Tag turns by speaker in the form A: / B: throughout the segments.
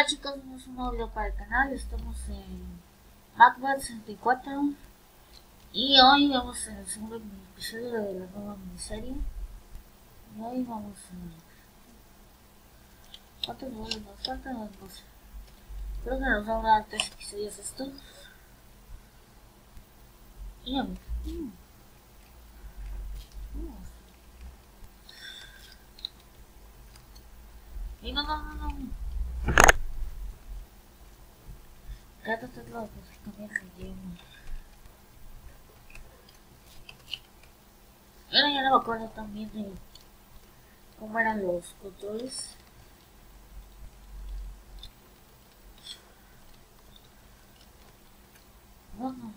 A: Hola chicos, tenemos un nuevo video para el canal. Estamos en Macbeth 64 y hoy vamos en el segundo episodio de la nueva miniserie. Y hoy vamos a... ¿Cuántos niveles nos faltan? No sé. Creo que nos van a dar 3 episodios estos. Y a ver. Y no. Quédate todo lo que cambiar el idioma. Ahora ya no me acuerdo también de cómo eran los controles. No.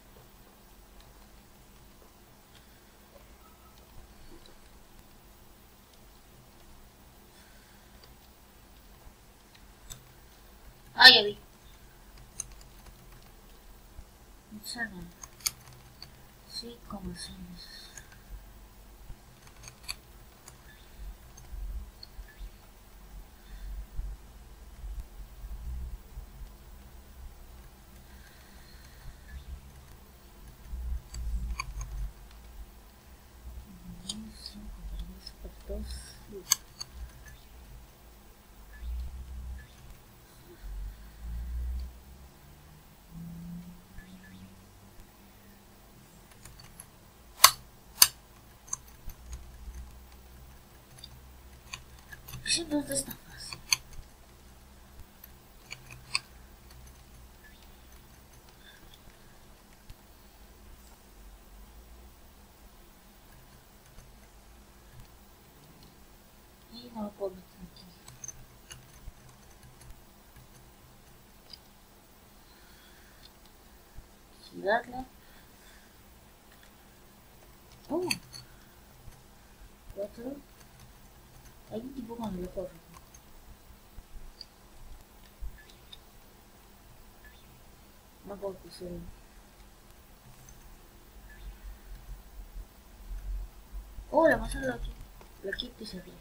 A: Ah, ya vi. Sana. Sí, como hacemos. Sí, no está fácil. Y no lo puedo meter aquí. Girarla. Oh. 4. Hay un tipo con el corre. No puedo pusar. Oh, la masa la quito y se ve.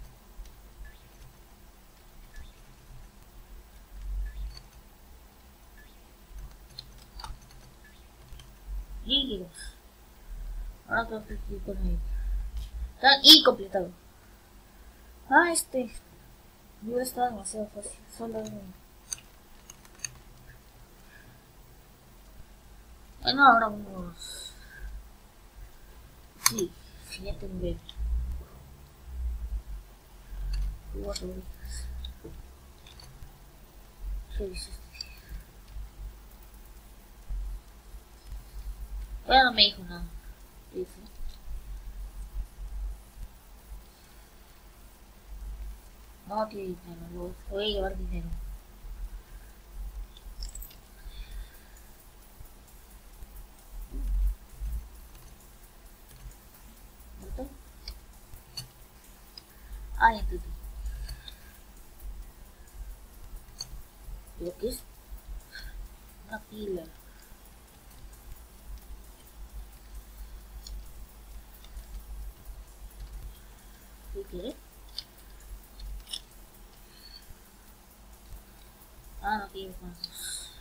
A: Líquidos. Ahora tengo que ir con ahí. Y completado. Ah, video está demasiado fácil. Solo bueno, ahora vamos. Sí, siguiente nivel. Juegos favoritos. ¿Qué dices? Bueno, no me dijo nada. Dice. No tiene dinero, voy a llevar dinero. ¿Verdad? Ah, ya entendí. ¿Lo que es? Una pila. ¿Qué quieres? Ah, no tiene más.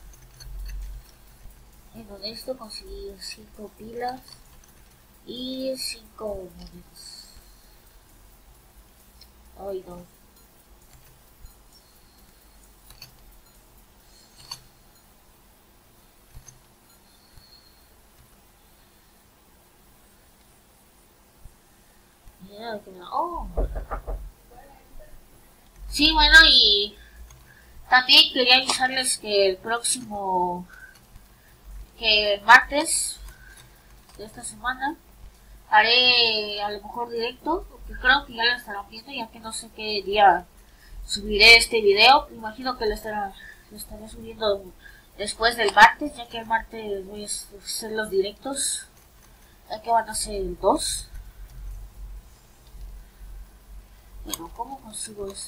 A: Y con esto conseguí 5 pilas y 5 monedas. Ay, no. Mira que me... Oh. Sí, bueno, y también quería avisarles que el próximo que martes de esta semana haré a lo mejor directo, porque creo que ya lo estarán viendo, ya que no sé qué día subiré este video. Me imagino que lo estaré subiendo después del martes, ya que el martes voy a hacer los directos, ya que van a ser 2. Bueno, ¿cómo consigo esto?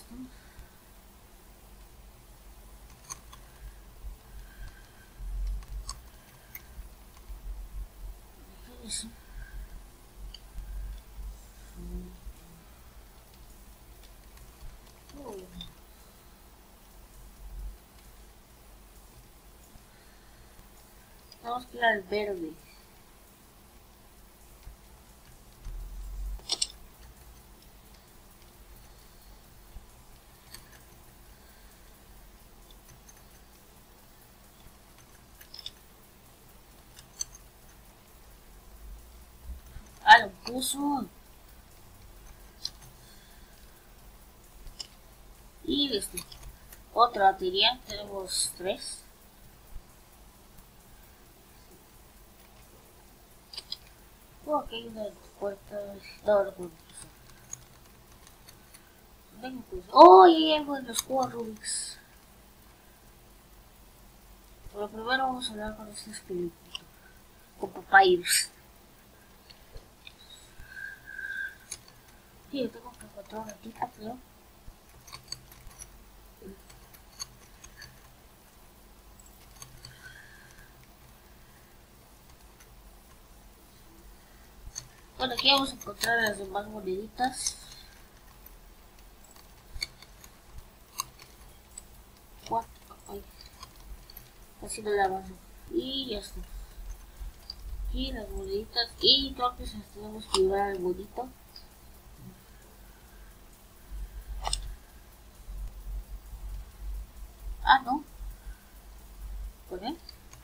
A: ¿Qué es eso? tenemos que ir al verde. Ah, lo puso. Y listo. Otra batería, tenemos 3. Oh, aquí hay una puerta. No, no puedo cruzar. Vengo pues. Oh, y hay algo en los cubos Rubik's. Pero primero vamos a hablar con este esqueleto. Con Papyrus. Sí, yo tengo que encontrar una tita, creo. Bueno, aquí vamos a encontrar las demás moneditas. 4. Ay, así no la avanzo. Y ya está. Aquí las moneditas. Y creo que tenemos que llevar al bonito. Ah, no. ¿Con él?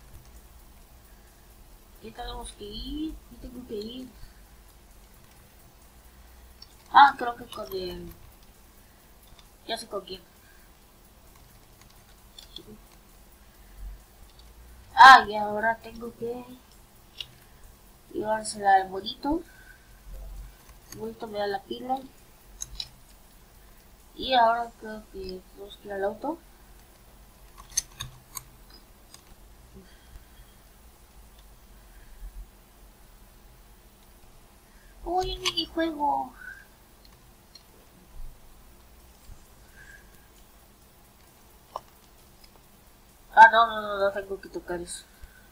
A: ¿Qué tenemos que ir? ¿Qué tengo que ir? Ah, creo que con el... Ya sé con quién. Ah, y ahora tengo que llevársela al bonito. El bonito me da la pila. Y ahora creo que tenemos que ir al auto. ¡Uy, el minijuego! Ah, no tengo que tocar eso.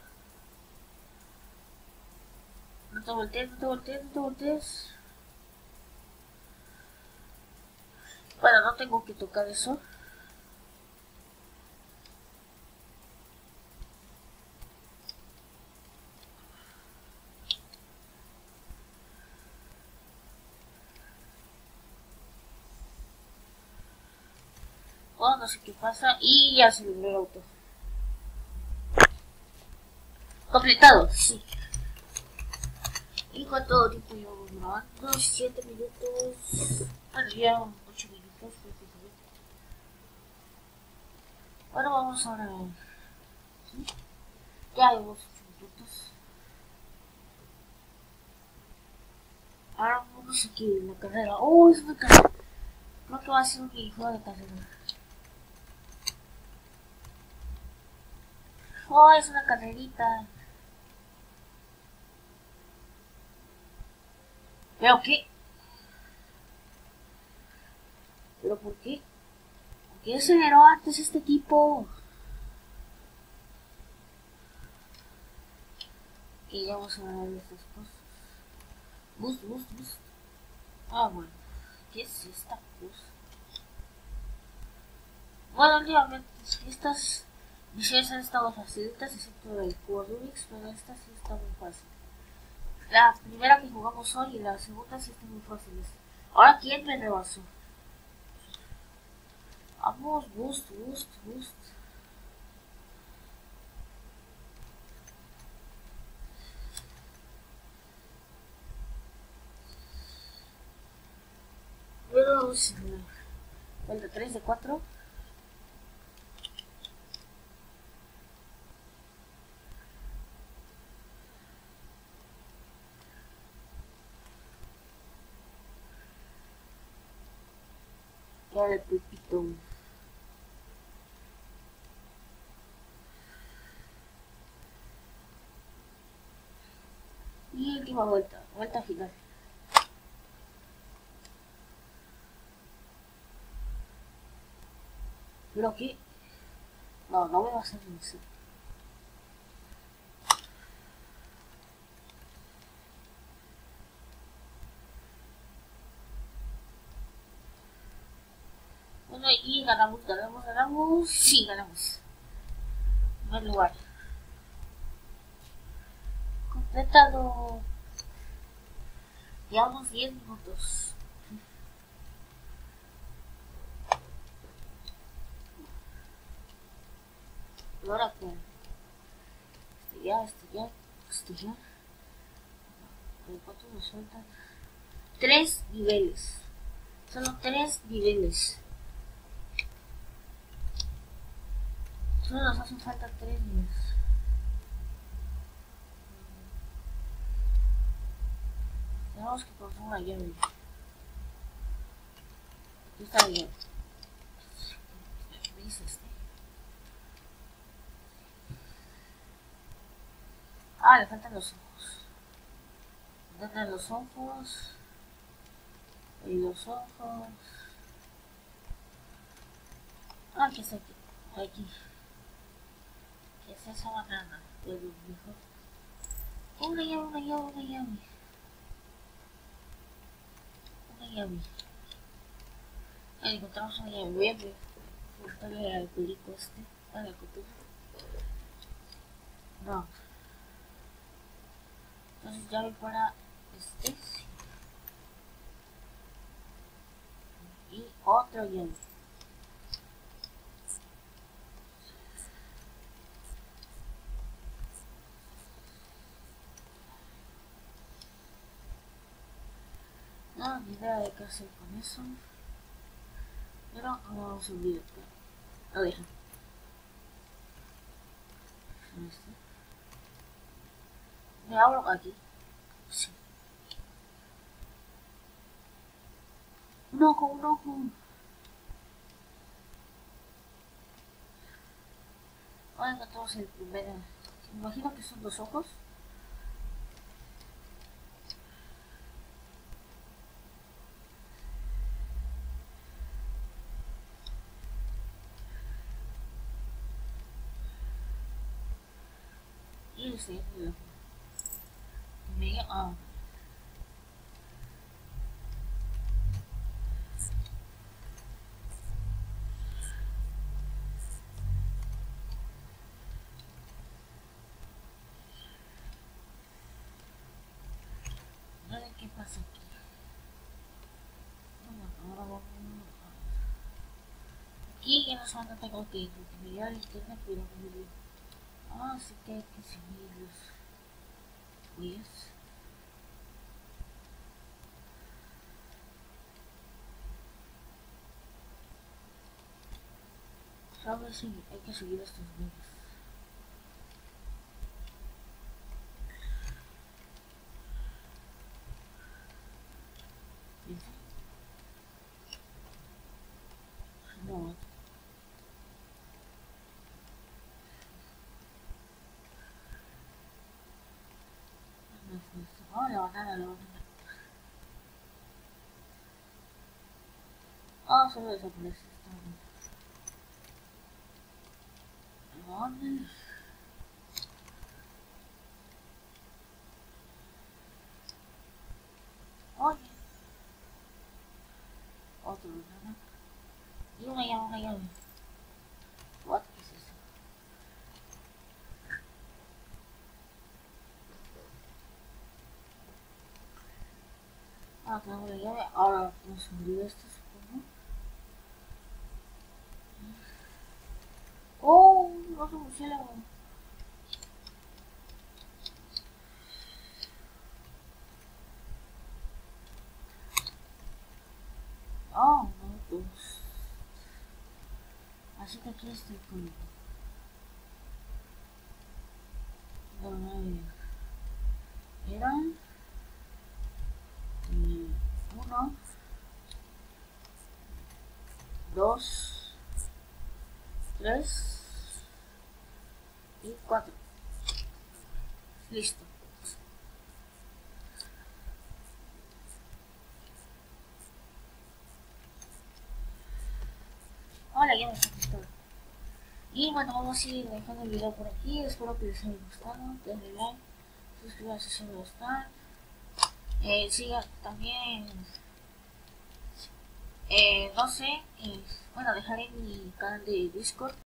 A: No te voltees, no te voltees, no te voltees. Bueno, no tengo que tocar eso. Oh, no sé qué pasa. Y ya se logró el auto. Completado, sí. ¿Y cuánto tiempo llevamos grabando? 7 minutos. Bueno, ya 8 minutos. Bueno, vamos ahora. ¿Sí? Ya llevamos 8 minutos. Ahora vamos aquí en la carrera. Oh, es una carrera. Creo que va a ser un minijuego de carrera. Oh, es una carrerita. ¿Pero qué? ¿Pero por qué? ¿Por qué aceleró antes este tipo? Y ya vamos a ver estas cosas. Boost. Ah, bueno. ¿Qué es esta cosa? Bueno, últimamente estas misiones han estado facilitas, excepto el cubo Rubik's, pero esta sí está muy fácil. La primera que jugamos hoy y la segunda sí están muy fáciles. Ahora, ¿quién me rebasó? Vamos, boost. Luego, el de 3 de 4. Ya el pepito. Y última vuelta final. ¿Pero qué? No me vas a vencer. Bueno, y ganamos. Sí, ganamos. En primer lugar. Complétalo. Ya unos 10 minutos. Y ahora que este ya. ¿Cuánto nos faltan? 3 niveles. Solo 3 niveles. Solo nos hacen falta 3 niveles. Tenemos que conseguir una llave. Aquí está la llave. ¿Qué dice este? Ah, le faltan los ojos. ¿Dónde están los ojos? Y los ojos. Ah, ¿qué es aquí? Aquí. ¿Qué es esa banana? De los viejos. Una llave. Una llave. Ahí encontramos una llave. Voy a buscarle al perico este. A la copia. No. Entonces llave para este. Y otra llave. No, ni idea de qué hacer con eso. Pero vamos a olvidar. Lo dejo. Me abro aquí. Sí. Un ojo. Ahora encontramos el primero. Me imagino que son 2 ojos. Y el siguiente ojo. Medio. Ah. A ver qué pasa aquí. Ahora vamos a... Aquí ya no solamente tengo que mirar el internet, pero muy bien. Ah, sí que hay que seguir los huellas. Sabes si hay que seguir estos huellas. No. Oh, la banana. Ah, solo desaparece esta. ¿Dónde? Oye. Otro banana. Y una llave. What? ¿Qué es eso? Ah, tengo la llave. Ahora nos olvidó esto, supongo. Oh, otro murciélago. Oh, no, pues. Así que aquí está el código. No, eran 1, 2, 3 y 4. Listo. Ahora ya me está gustando. Y bueno, vamos a ir dejando el video por aquí. Espero que les haya gustado. Denle like, suscríbanse si les gusta. Sigan también. No sé. Bueno, dejaré mi canal de Discord.